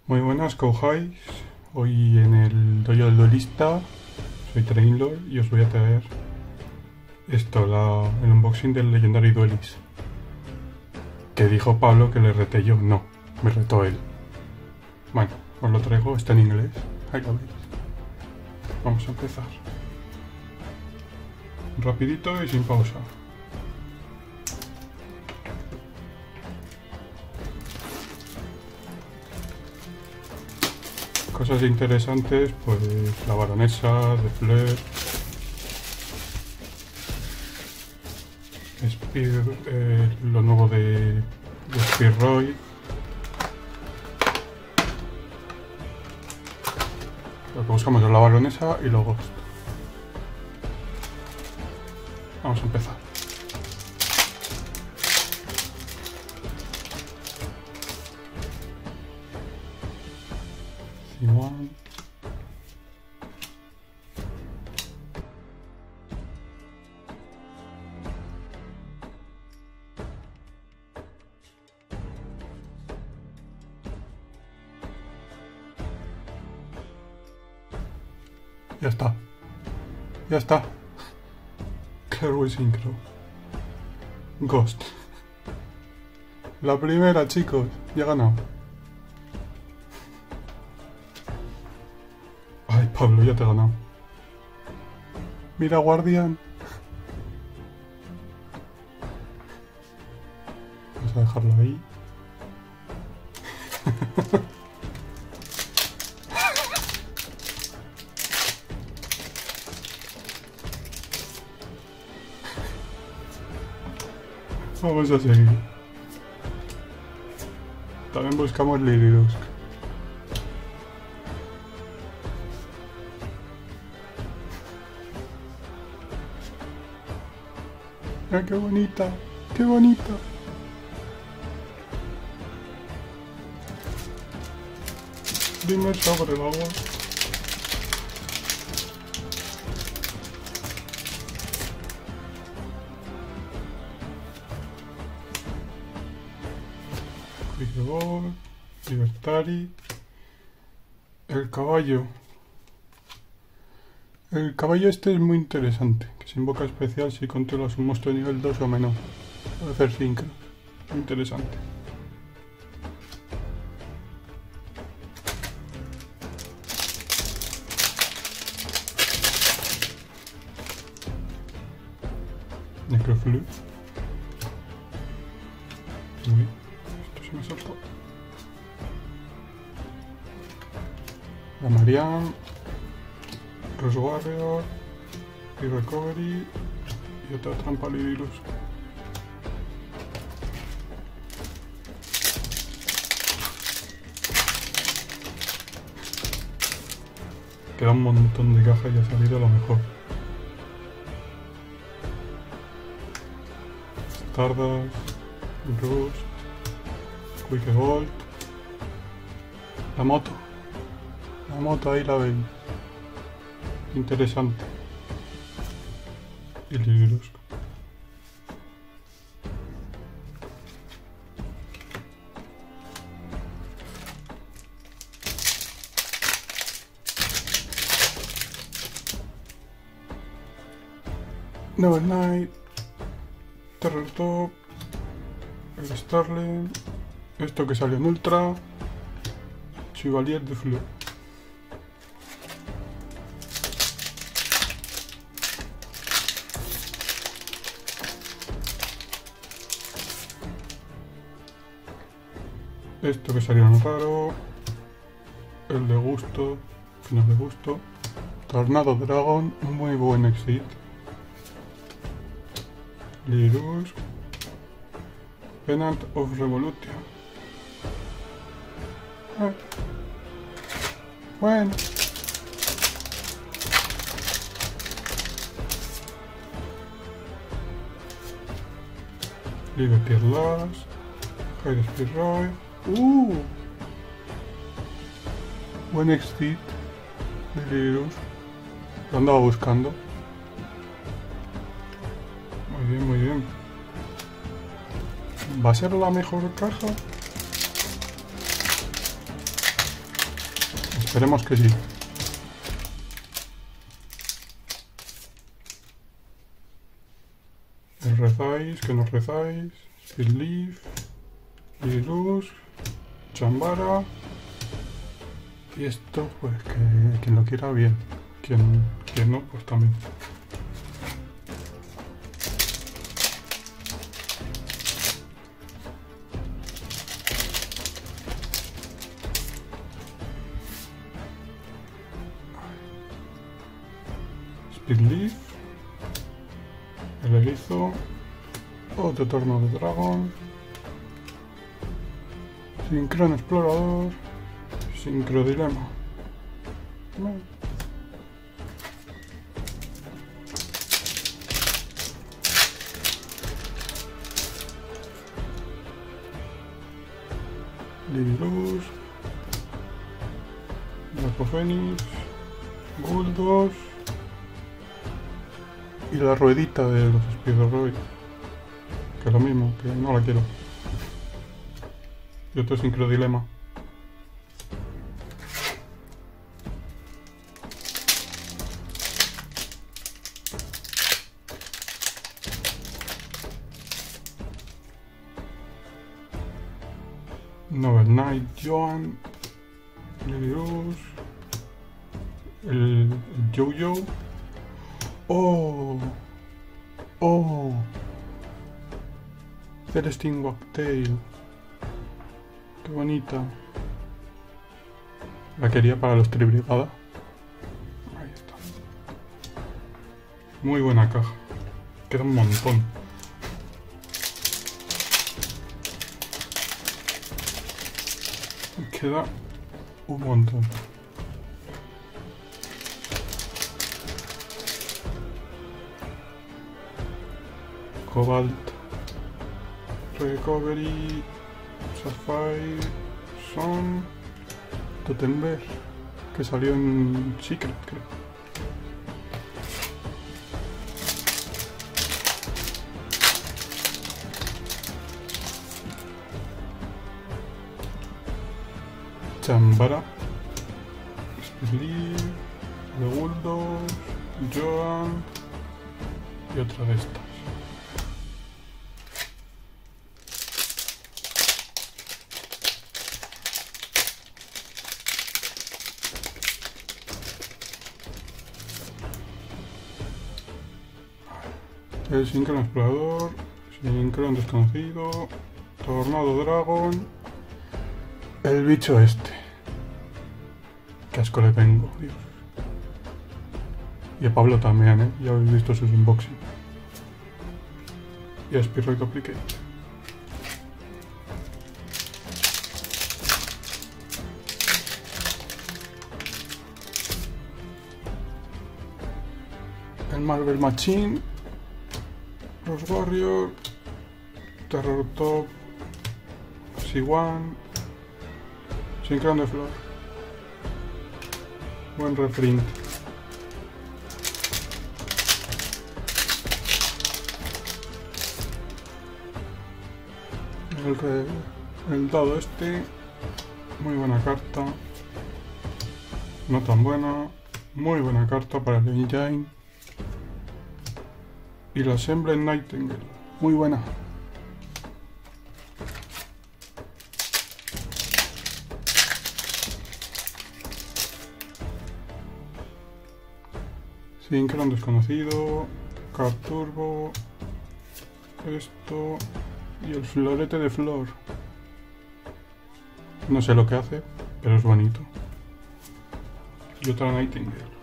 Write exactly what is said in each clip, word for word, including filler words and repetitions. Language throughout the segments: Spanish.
Muy buenas, Kouhais. Hoy en el dojo del duelista soy Trainlord y os voy a traer esto, la, el unboxing del Legendary Duelist. Que dijo Pablo que le reté yo. No, me retó él. Bueno, os lo traigo, está en inglés. Ahí lo veis. Vamos a empezar. Rapidito y sin pausa. Cosas interesantes, pues la baronesa de Fleur, Spear, eh, lo nuevo de, de Spearroy, lo que buscamos es la baronesa y luego esto. Vamos a empezar. Simón. Ya está. Ya está. Claro, Synchro. Ghost. La primera, chicos. Ya he ganado. Ay, Pablo, ya te he ganado. Mira, guardián. Vamos a dejarlo ahí. Vamos a seguir. También buscamos Lilirusk. Mira qué bonita, qué bonita. Dime sobre el agua. Quickball, Libertari. El caballo. El caballo este es muy interesante, que se invoca especial si controlas un monstruo de nivel dos o menor. Puede hacer cinco. Muy interesante. Necroflu. Uy, esto se me saltó. La Marianne. Cross Warrior. Y Recovery. Y otra trampa Lilirusk. Queda un montón de cajas y ha salido lo mejor. Stardust, Rust, Quickbolt, la moto, la moto ahí la veis, interesante, y Lilirusk. Never Night, Terror Top, el Starling, esto que salió en Ultra, Chevalier de Fleur. Esto que salió en raro, el de gusto, que no es de gusto, Tornado Dragon, un muy buen exit. Lilirusk, Penant of Revolution. Ah. Bueno. Liberty Last, Hide Spearroy. Uh. Buen exit de Lilirusk. Lo andaba buscando. Muy bien, muy bien. ¿Va a ser la mejor caja? Esperemos que sí. ¿Os rezáis? ¿Que nos rezáis? Speedleaf, Lilus, Chambara. Y esto, pues que quien lo quiera bien. Quien, quien no, pues también. Speedleaf, el erizo, otro torno de dragón, Sincron explorador, sincrodilema. No. Lilus, Dracofenix, Guldos. Y la ruedita de los Spideroid, que es lo mismo, que no la quiero. Y otro sincrodilema. Novel Knight, Joan, Lilius, el, el Jojo. Oh, oh, Celestine Wagtail, qué bonita. La quería para los Tribrigada. Ahí está. Muy buena caja. Queda un montón. Queda un montón. Cobalt, Recovery, Sapphire, Son, Totember, que salió en Secret, creo. Chambara, Speedleaf, Leguldos, Joan y otra de estas. El Sincron explorador, Sincron desconocido, Tornado Dragon, el bicho este. Qué asco le tengo, Dios. Y a Pablo también, ¿eh? Ya habéis visto sus unboxing. Y a Spearoid Duplicate. El Marvel Machine, los Warriors, Terror Top, Siwan, Sincron de Flor. Buen reprint. El, re, el dado este, muy buena carta. No tan buena, muy buena carta para el Engine. Y la Assemble Nightingale, muy buena. Sincron desconocido, Card Turbo, esto y el florete de flor. No sé lo que hace, pero es bonito. Y otra Nightingale.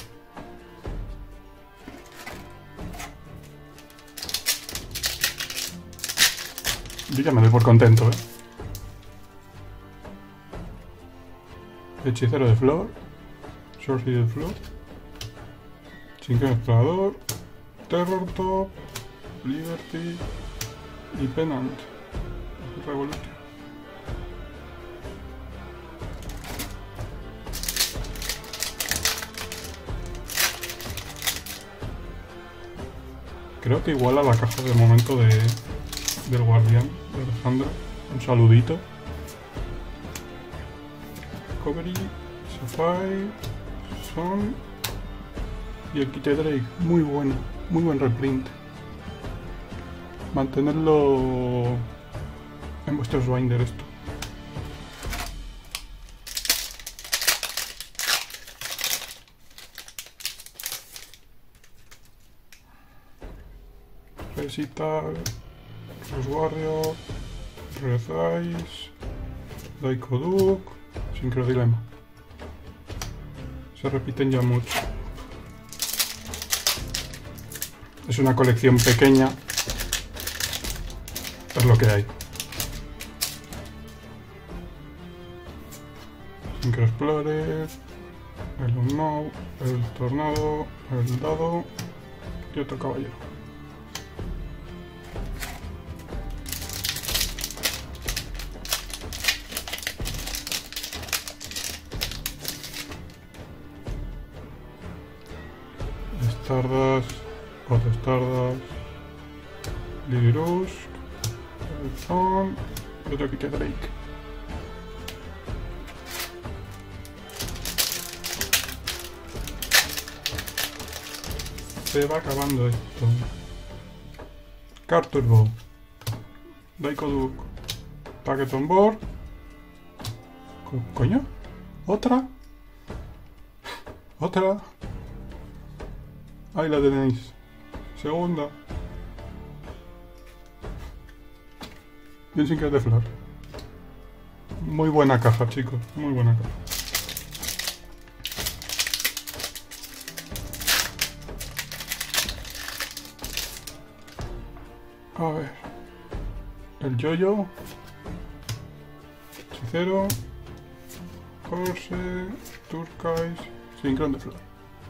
Yo ya me doy por contento, ¿eh? Hechicero de flor, Sorcery de flor, Sincron explorador, Terror Top, Liberty y Penant. Revolution. Creo que iguala la caja de momento de, del guardián de Alejandro. Un saludito. Recovery, Sapphire, Son y el kit de Drake. Muy bueno, muy buen reprint. Mantenerlo en vuestros binders esto. Resita, Rose Warrior, Red Eyes, Daiko Duke, Syncrodilema. Se repiten ya mucho. Es una colección pequeña. Es lo que hay. Synchro Explorer, el Unknown, el Tornado, el Dado y otro caballero. Stardust, otro Stardust, Lilyrush, el Son y otro kit de Drake. Se va acabando esto. Card Turbo, Daiko Duke, Packet on Board. Co ¿Coño? ¿Otra? ¿Otra? Ahí la tenéis. Segunda. Y un Synchro de Flor. Muy buena caja, chicos. Muy buena caja. A ver. El Yoyo. Hechicero. Horse. Turquoise. Synchro de Flor.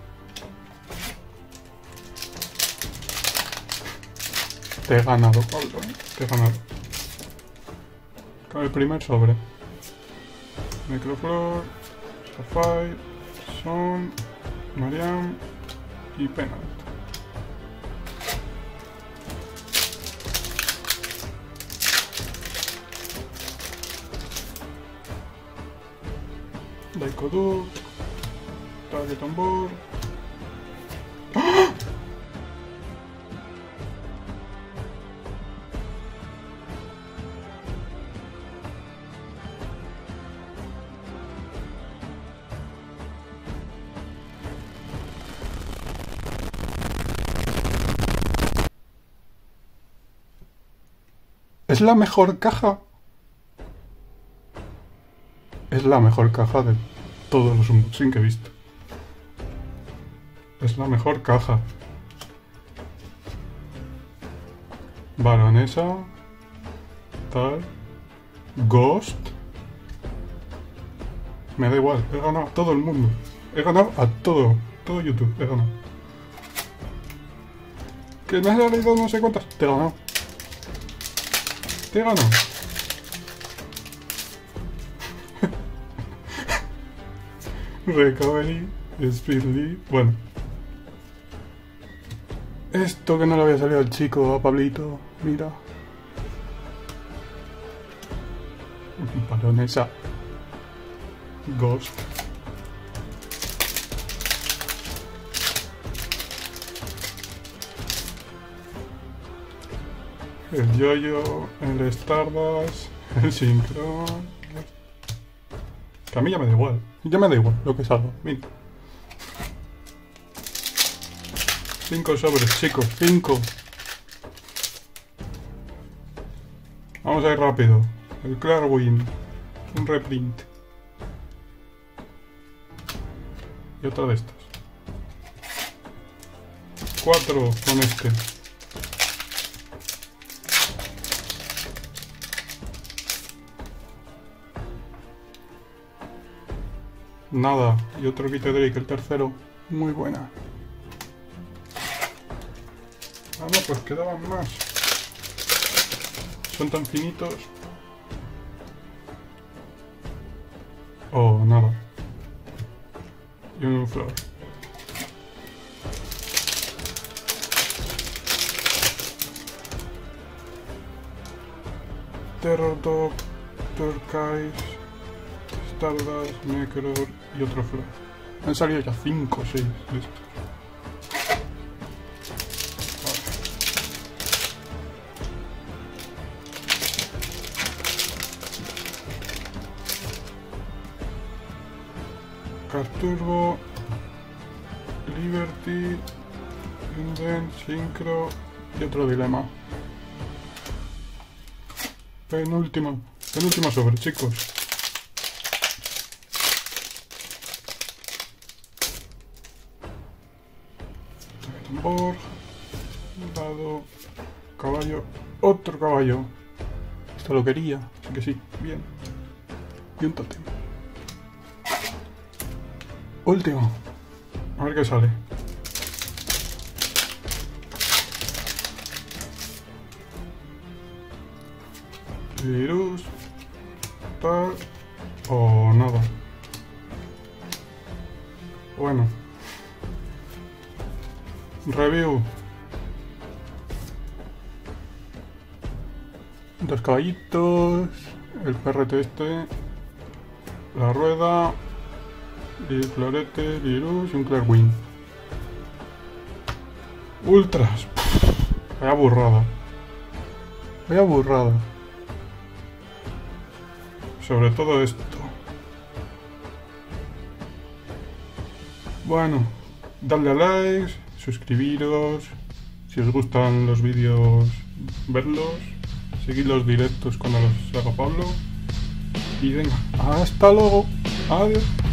Te he ganado, Pablo, ¿eh? Te he ganado. Con el primer sobre. Microflor, Sapphire, Son, Mariam y Penalt. Daiko Duke, Target on Board. ¡Ah! ¿Es la mejor caja? Es la mejor caja de todos los unboxing que he visto. Es la mejor caja. Baronesa. Tal. Ghost. Me da igual. He ganado a todo el mundo. He ganado a todo. Todo YouTube. He ganado. Que me has leído no sé cuántas. Te he ganado. Te he ganado. Recovery, Speedly. Bueno. Esto que no le había salido al chico, a Pablito. Mira. Baronesa. Ghost. El Yoyo, el Stardust, el Synchro. Que a mí ya me da igual. Ya me da igual lo que salga. Mira. Cinco sobres, chicos. Cinco. Vamos a ir rápido. El Clarwin. Un reprint. Y otra de estas. Cuatro con este. Nada. Y otro kit de Drake, el tercero. Muy buena. Ah, no, pues quedaban más. Son tan finitos. Oh, nada. Y un flor. Terror Dog, Turquoise, Stardust, Necror y otro Flor. Han salido ya cinco o seis de estos. Casturbo, Liberty, Inden, Synchro y otro dilema. Penúltimo, penúltimo sobre, chicos. Tambor, dado, caballo, otro caballo. Esto lo quería, así que sí, bien. Y un tótem. Último. A ver qué sale. Virus. Tal. O nada. Bueno. Review. Dos caballitos. El perrete este. La rueda. Y florete, virus y un Clairwing. Ultras. Vaya burrada. Vaya burrada. Sobre todo esto. Bueno, dadle a likes, suscribiros. Si os gustan los vídeos, verlos. Seguid los directos cuando los haga Pablo. Y venga, hasta luego. Adiós.